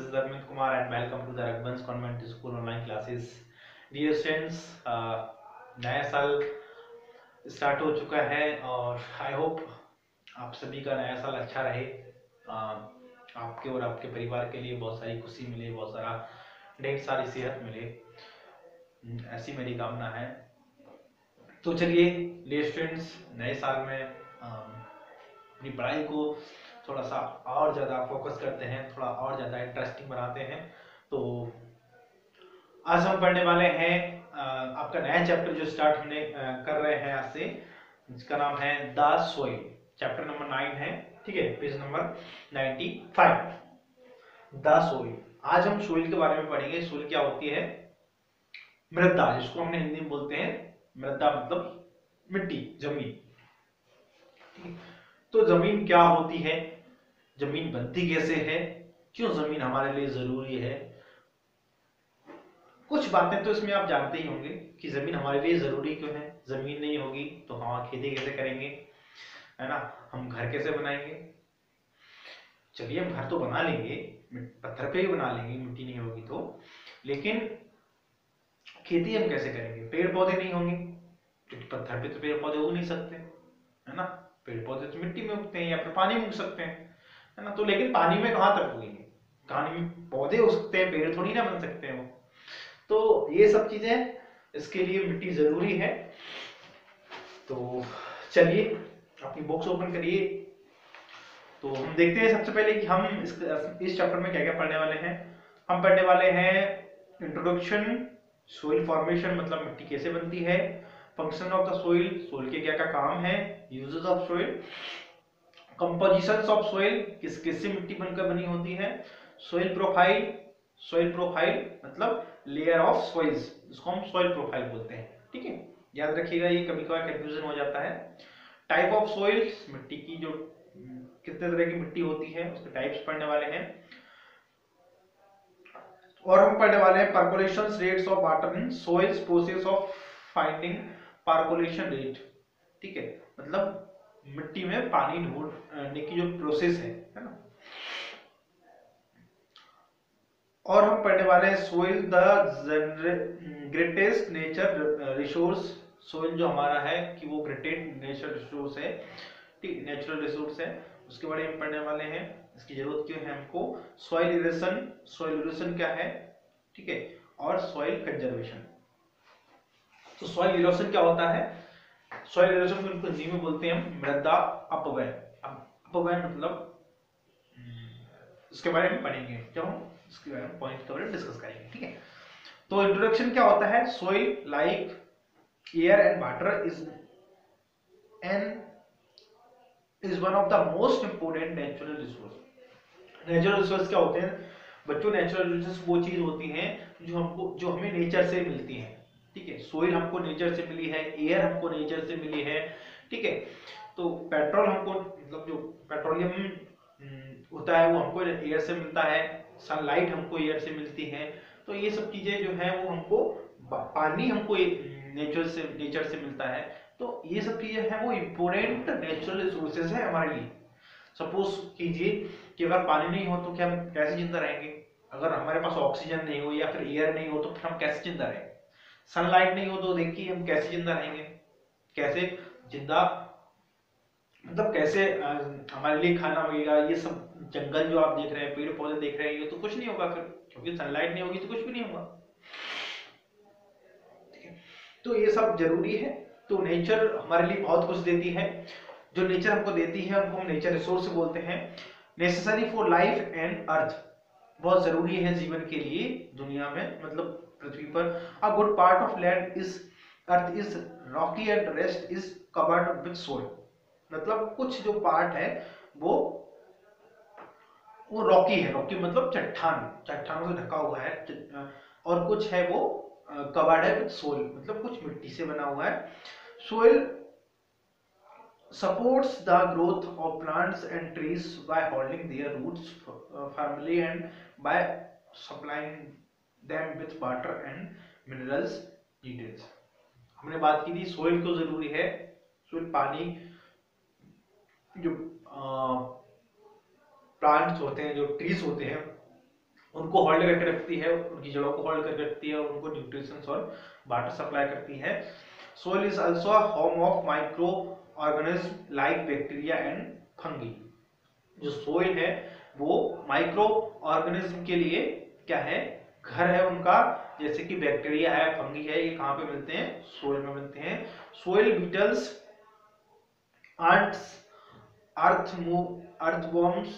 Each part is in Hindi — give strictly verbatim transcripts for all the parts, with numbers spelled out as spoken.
this is Arvind Kumar and welcome to the Raghuvansh Convent School online classes. Dear students, uh, नया साल स्टार्ट हो चुका है और आई होप आप सभी का नया साल अच्छा रहे। uh, आपके और आपके परिवार के लिए बहुत सारी खुशी मिले, बहुत सारा ढेर सारी सेहत मिले, ऐसी मेरी कामना है। तो चलिए डियर स्टूडेंट्स, नए साल में अपनी पढ़ाई को थोड़ा सा और ज़्यादा फोकस करते हैं, थोड़ा और ज़्यादा इंटरेस्टिंग बनाते हैं। तो आज हम पढ़ने वाले हैं आपका नया चैप्टर जो स्टार्ट होने कर रहे हैं आज से, जिसका नाम है the soil. Chapter number nine है, ठीक है, page number ninety five. The soil. आज हम सोइल के बारे में पढ़ेंगे। सोइल क्या होती है? मृदा, जिसको हमने हिंदी में बोलते हैं मृदा, मतलब मिट्टी, जमीन। तो जमीन क्या होती है, जमीन बनती कैसे है, क्यों जमीन हमारे लिए जरूरी है। कुछ बातें तो इसमें आप जानते ही होंगे कि जमीन हमारे लिए जरूरी क्यों है। जमीन नहीं होगी तो हम खेती कैसे करेंगे, है ना, हम घर कैसे बनाएंगे। चलिए हम घर तो बना लेंगे, पत्थर पे ही बना लेंगे, मिट्टी नहीं होगी तो, लेकिन खेती हम कैसे करेंगे। पेड़ पौधे नहीं होंगे क्योंकि पत्थर पे तो पेड़ पौधे उग नहीं सकते, है ना। पेड़ पौधे तो मिट्टी में उगते हैं या फिर पानी में उग सकते हैं, है ना। तो लेकिन पानी में कहाँ तक उगेंगे, पानी में पौधे उग सकते हैं, पेड़ थोड़ी ना बन सकते हैं वो। तो ये सब चीजें, इसके लिए मिट्टी जरूरी है। तो चलिए अपनी बुक्स ओपन करिए। तो हम देखते हैं सबसे पहले कि हम इस इस चैप्टर में क्या क्या पढ़ने वाले हैं। हम पढ़ने वाले हैं इंट्रोडक्शन, सोइल फॉर्मेशन मतलब मिट्टी कैसे बनती है, function of the soil, soil के क्या क्या काम है, uses of soil, compositions of soil, किस किस से मिट्टी बनकर बनी होती है, सोइल प्रोफाइल, सोइल प्रोफाइल मतलब लेयर ऑफ सोइल्स, इसको हम सोइल प्रोफाइल बोलते हैं, ठीक है। याद रखिएगा, ये कभी कभार कंफ्यूजन हो जाता है। टाइप ऑफ सोइल्स, मिट्टी की जो कितने तरह की मिट्टी होती है उसके टाइप्स पढ़ने वाले हैं। और हम पढ़ने वाले हैं percolation rates of water in soils, process of finding percolation rate, ठीक है, मतलब मिट्टी में पानी ढूंढने की जो प्रोसेस है, है ना। और हम पढ़ने वाले हैं soil the greatest nature resource, soil जो हमारा है कि वो ग्रेटेस्ट नेचर रिसोर्स है, ठीक, नेचुरल रिसोर्स है, उसके बारे में पढ़ने वाले हैं। इसकी जरूरत क्यों है हमको। सॉइल इरोशन, सॉइल इरोशन क्या है, ठीक है, और सॉइल कंजर्वेशन। तो सॉइल इरोशन क्या होता है, सॉइल इरोशन को हिंदी में बोलते हैं हम मृदा अपव्यय। अपव्यय मतलब इसके बारे में पढ़ेंगे जब हम इसके बारे में पॉइंट के बारे में डिस्कस करेंगे, ठीक है। तो इंट्रोडक्शन क्या होता है, soil like air and water is an is one of the most important natural resource. Natural resource क्या होते हैं बच्चों, नेचुरल रिसोर्स वो चीज होती हैं जो हमको जो हमें नेचर से मिलती है, ठीक है। सोइल हमको नेचर से मिली है, एयर हमको नेचर से मिली है, ठीक है। तो पेट्रोल हमको, मतलब जो पेट्रोलियम होता है वो हमको एयर से मिलता है, सनलाइट हमको एयर से मिलती है। तो ये सब चीजें जो है वो हमको, पानी हमको नेचर से नेचर से मिलता है। तो ये सब चीजें हैं वो इंपोर्टेंट नेचुरल रिसोर्सेज है हमारे लिए। सपोज कीजिए कि अगर पानी नहीं हो तो क्या हम कैसे जिंदा रहेंगे, अगर हमारे पास ऑक्सीजन नहीं हो या फिर एयर नहीं हो तो फिर हम कैसे जिंदा रहेंगे, सनलाइट नहीं हो तो देखिए हम कैसे जिंदा रहेंगे, कैसे जिंदा मतलब कैसे आ, हमारे लिए खाना मिलेगा। ये सब जंगल जो आप देख रहे हैं, पेड़ पौधे देख रहे हैं, ये तो कुछ नहीं होगा फिर, क्योंकि सनलाइट नहीं होगी तो कुछ भी नहीं होगा, ठीक है। तो ये सब जरूरी है। तो नेचर हमारे लिए बहुत कुछ देती है, जो नेचर हमको देती है उनको हम नेचर रिसोर्स बोलते हैं। Necessary for life and earth, बहुत जरूरी है जीवन के लिए दुनिया में, मतलब पृथ्वी पर। A good part of land is earth is rocky and rest is covered with soil, मतलब कुछ जो पार्ट है वो वो रॉकी है, रॉकी मतलब चट्टान, चट्टानों से ढका हुआ है, और कुछ है वो कवर्ड है विद सोइल, मतलब कुछ मिट्टी से बना हुआ है। Soil supports the growth of plants and trees by holding their roots firmly and by supplying them with water and minerals needed। हमने बात की थी सोइल क्यों जरूरी है। सोइल पानी, जो प्लांट्स होते हैं, जो ट्रीज होते हैं, उनको होल्ड करके रखती है, उनकी जड़ों को होल्ड करके रखती है और उनको न्यूट्रिशंस और वाटर सप्लाई करती है। Soil is also a home of micro organism like bacteria and fungi. जो सोइल है वो माइक्रो ऑर्गेनिज्म के लिए क्या है, घर है उनका, जैसे कि बैक्टीरिया है, फंगी है, ये कहाँ पे मिलते हैं, सोइल में मिलते हैं। Soil beetles, ants, earth earthworms,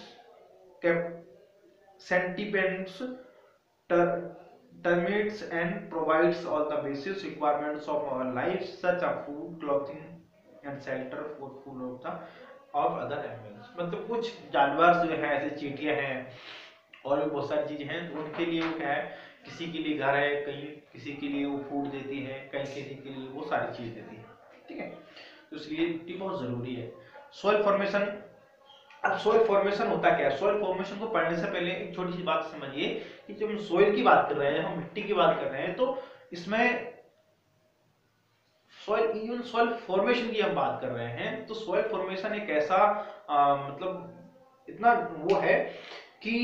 centipedes, termites, and provides all the basic requirements of our life such as food, clothing and shelter for food of the of other animals। मतलब कुछ जानवर जो है ऐसे चींटियां हैं और भी बहुत सारी चीजें हैं, तो उनके लिए वो क्या है, किसी के लिए घर है, कहीं किसी के लिए वो फूड देती है, कहीं किसी के लिए वो सारी चीज देती है, ठीक है। तो इसलिए मिट्टी बहुत जरूरी है। सोइल फॉर्मेशन, अब सोइल फॉर्मेशन होता क्या है, सोइल फॉर्मेशन को पढ़ने से पहले एक छोटी सी बात समझिए कि जब हम सोइल की बात कर रहे हैं, जब हम मिट्टी की बात कर रहे हैं, तो इसमें सोइल, इवन सोइल फॉर्मेशन की हम बात कर रहे हैं, तो सोइल फॉर्मेशन एक ऐसा आ, मतलब इतना वो है कि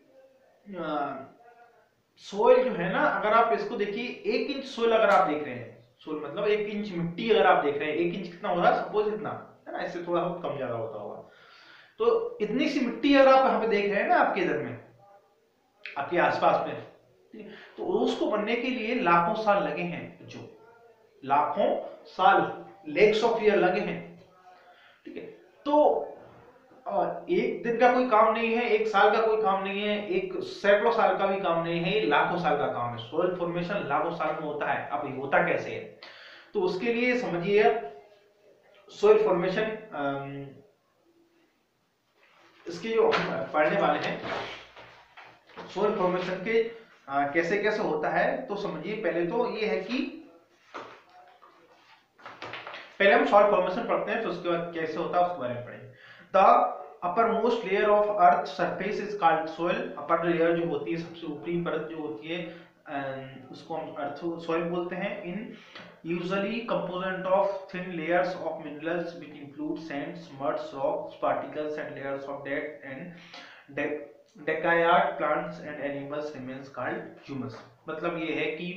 सोइल जो है ना, अगर आप इसको देखिए, एक इंच सोइल अगर आप देख रहे हैं, सोइल मतलब एक इंच मिट्टी अगर आप देख रहे हैं, एक इंच कितना होगा, सपोज इतना है ना, इससे थोड़ा बहुत कम ज्यादा होता होगा। तो इतनी सी मिट्टी अगर आप यहाँ पे देख रहे हैं ना, आपके इधर में, आपके आसपास में, तो उसको बनने के लिए लाखों साल लगे हैं, जो लाखों साल, लेक्स ऑफ ईयर लगे हैं, ठीक है। तो एक दिन का कोई काम नहीं है, एक साल का कोई काम नहीं है, एक सैकड़ों साल का भी काम नहीं है, ये लाखों साल का काम है। सोइल फॉर्मेशन लाखों साल में होता है। अब ये होता कैसे है, तो उसके लिए समझिए, सोइल फॉर्मेशन इसके जो हम पढ़ने वाले हैं, सोइल फॉर्मेशन के आ, कैसे कैसे होता है, तो समझिए पहले तो ये है कि पहले हम सॉइल फॉर्मेशन पढ़ते हैं, फिर उसके बाद कैसे होता है उसके बारे में पढ़ेंगे। The upper most layer of earth surface is called soil. Upper layer जो होती है, सबसे ऊपरी परत जो होती है, उसको हम अर्थ सोइल बोलते हैं। In usually component of thin layers of minerals which include sands, muds, rocks, particles and layers of dead and decayed plants and animals remains called humus. मतलब ये है कि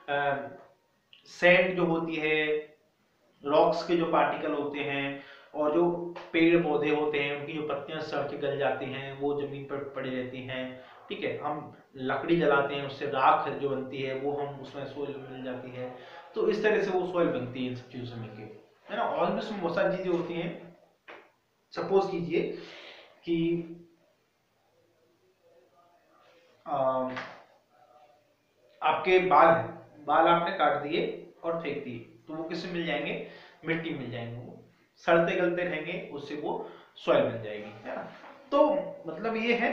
सैंड जो होती है, रॉक्स के जो पार्टिकल होते हैं, और जो पेड़ पौधे होते हैं उनकी जो पत्तियां सड़ के गल जाती हैं, वो जमीन पर पड़ी रहती हैं, ठीक है। हम लकड़ी जलाते हैं, उससे राख जो बनती है वो हम उसमें सोइल मिल जाती है, तो इस तरह से वो सोइल बनती है इन सब चीजों से मिलके, है ना। और भी उसमें बहुत सारी चीजें होती हैं। सपोज कीजिए कि आ, आपके बाल हैं, बाल आपने काट दिए और फेंक दिए, तो वो किससे मिल जाएंगे, मिट्टी मिल जाएंगे, वो सड़ते गलते रहेंगे, उससे वो सॉइल मिल जाएगी, है ना। तो मतलब ये है,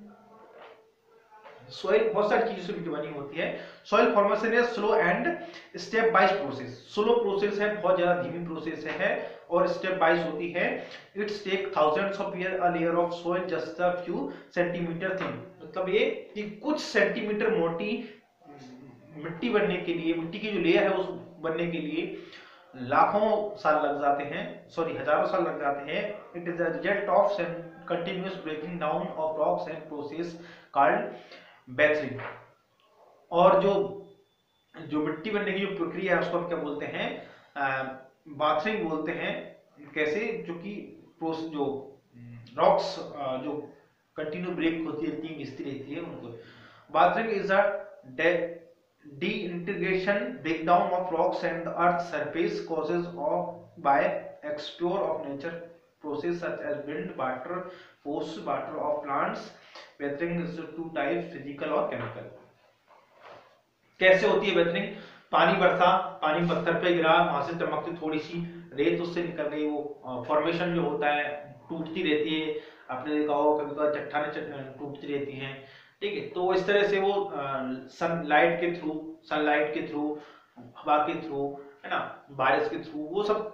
सॉइल बहुत सारी चीजों से मिट्टी बनी होती है। Soil formation is slow and step wise process. Slow process है, बहुत ज्यादा धीमी प्रोसेस है, और स्टेप वाइज होती है। Its take thousands of year a layer of soil just a few centimetre thin. मतलब ये कि कुछ सेंटीमीटर मोटी मिट्टी बनने के लिए, मिट्टी की जो लेयर है उस बनने के लिए लाखों साल लग जाते हैं, सॉरी हजारों साल लग जाते हैं। It is the result of continuous breaking down of rocks and process called weathering. और जो जो मिट्टी बनने की जो प्रक्रिया है उसको हम क्या बोलते हैं, बाथरिंग बोलते हैं। कैसे, जो कि जो रॉक्स जो कंटिन्यू ब्रेक होती रहती है, घिसती रहती है, उनको weathering is a de-integration breakdown of rocks and the earth's surface causes of by explore of nature process such as wind, water, force, water of plants. Weathering is two types, physical और chemical। कैसे होती है वेथरिंग, पानी बरसा, पानी पत्थर पे गिरा, वहां से चमकती थोड़ी सी रेत उससे निकल गई, वो फॉर्मेशन जो होता है टूटती रहती है। आपने देखा होगा कभी कभी चट्टानें टूटती रहती हैं, ठीक है। तो इस तरह से वो सनलाइट के थ्रू, सनलाइट के थ्रू, हवा के थ्रू, है ना, बारिश के थ्रू, वो सब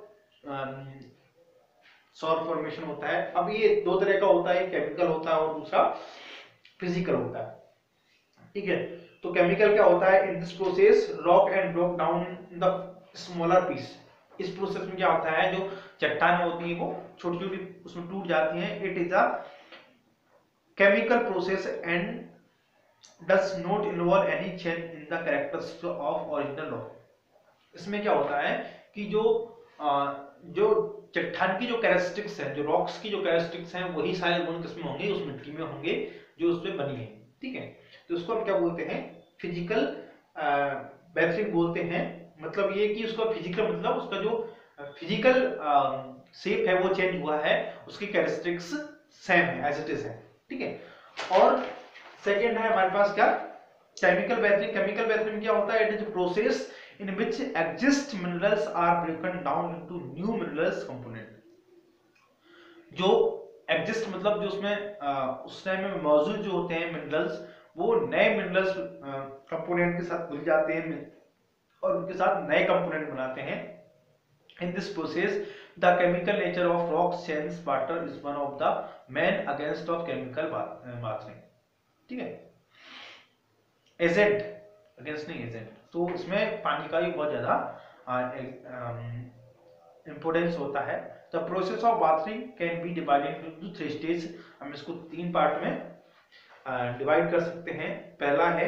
सौर फॉर्मेशन होता है। अब ये दो तरह का होता है, केमिकल होता है और दूसरा फिजिकल होता है, ठीक है। तो केमिकल क्या होता है, in this process rock and broke down the smaller piece. इस प्रोसेस में क्या होता है, जो चट्टानें होती है वो छोटी छोटी उसमें टूट जाती हैं। It is a chemical process and does not involve any change in the characteristics of original rock. इसमें क्या होता है कि जो आ, जो चट्टान की जो कैरेक्टरिस्टिक्स है, जो रॉक्स की जो कैरेक्टरिस्टिक्स हैं, वही सारे गुण किसमें होंगे, उस मिट्टी में होंगे जो उसमें बनी है। ठीक है, तो उसको हम क्या बोलते हैं, फिजिकल बेथरिंग बोलते हैं। मतलब ये कि उसका फिजिकल मतलब उसका जो फिजिकल शेप है वो चेंज हुआ है, उसकी कैरेक्टरिस्टिक्स सेम है, एज इट इज है। ठीक है, और सेकेंड है हमारे पास क्या, केमिकल बेथरिंग। केमिकल बेथरिंग क्या होता है, it is process in which exist minerals are broken down into new minerals component. जो एग्जिस्ट मतलब जो उसमें आ, उस टाइम में मौजूद जो होते हैं मिनरल्स, वो नए मिनरल्स कंपोनेंट के साथ घुल जाते हैं और उनके साथ नए कंपोनेंट बनाते हैं। In this process the chemical nature of rocks change water is one of the main against of chemical weathering. ठीक है, एजेंट अगेंस्ट नहीं, एजेंट। तो इसमें पानी का भी बहुत ज्यादा इंपोर्टेंस होता है। The process of weathering can be divided into three stage. हम इसको तीन पार्ट में डिवाइड कर सकते हैं। पहला है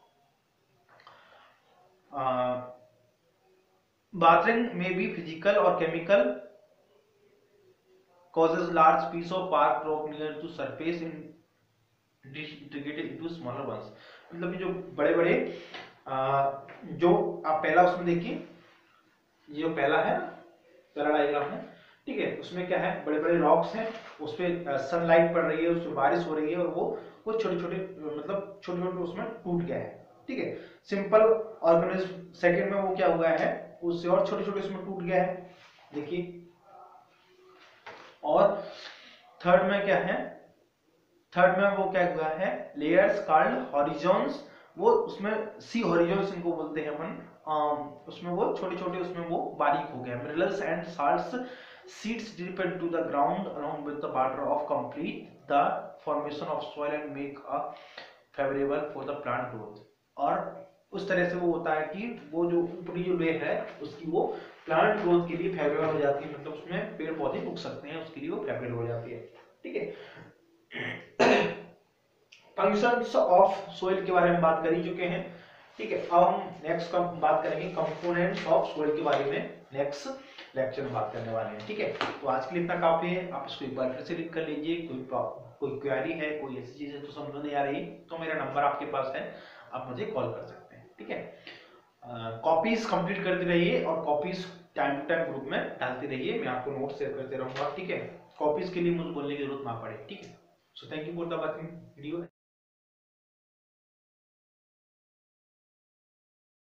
बाथरिंग में बी फिजिकल और chemical causes large piece of bark rock near to surface in integrated into smaller ones। मतलब जो बड़े बड़े जो आप पहला उसमें देखिए, ये जो पहला है, पहला डायग्राम है, ठीक है, उसमें क्या है, बड़े बड़े रॉक्स हैं, उस पे सनलाइट पड़ रही है, उसमें बारिश हो रही है और वो वो छोटे छोटे मतलब छोटे छोटे उसमें टूट गया है। ठीक है, सिंपल ऑर्गेनिज्म सेकंड में वो क्या हुआ है, उससे और छोटे छोटे उसमें टूट गया है, देखिए। और थर्ड में क्या है, थर्ड में वो क्या हुआ है, लेयर्स कॉल्ड हॉरिजॉन्स। वो उसमें सी हॉरिजॉन्स इनको बोलते हैं अपन, उसमें वो छोटे छोटे उसमें वो बारीक हो गया। Minerals and salts seeds dip into the ground along with the water of complete the formation of soil and make a favourable for the plant growth. और उस तरह से वो होता है कि वो जो ऊपरी जो लेयर है उसकी वो प्लांट ग्रोथ के लिए फेवरेबल हो जाती है, मतलब उसमें पेड़ पौधे उग सकते हैं, उसके लिए वो फेवरेबल हो जाती है। ठीक है, फंक्शंस ऑफ सॉइल के बारे में बात कर ही चुके हैं। ठीक है, अब हम नेक्स्ट का बात करेंगे कंपोनेंट्स ऑफ सॉइल के बारे में, नेक्स्ट लेक्चर में बात करने वाले हैं। ठीक है, तो आज के लिए इतना काफी है। आप इसको एक बार फिर से लिख कर लीजिए। कोई कोई क्वेरी है, कोई ऐसी चीज है तो समझ नहीं आ रही तो मेरा नंबर आपके पास है, आप मुझे कॉल कर सकते हैं। ठीक है, कॉपीज कंप्लीट करते रहिए और copies time to time group में डालते रहिए, मैं आपको नोट शेयर करते रहूंगा। ठीक है, कॉपीज के लिए मुझे बोलने की जरूरत ना पड़े। ठीक है, so thank you for the watching video.